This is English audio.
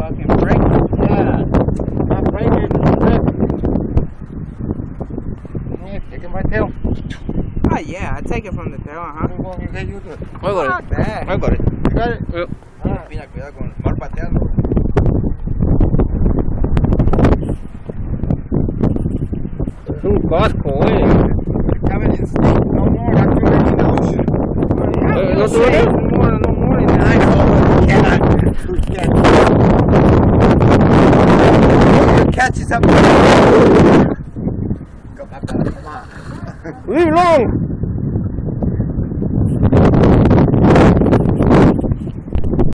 fucking break. Yeah. Not breaking. Yeah, take it right tail. Oh yeah, I take it from the tail, huh? Well, you can use it. I got it. I got it. You got it? Yep. Mira, cuidado con mal patearlo. Es un casco, Coming in state. No more. That's too many in the ocean. ¿No duele? No more in the ice. We can't. Catches up. Go back. Come on. Leave long.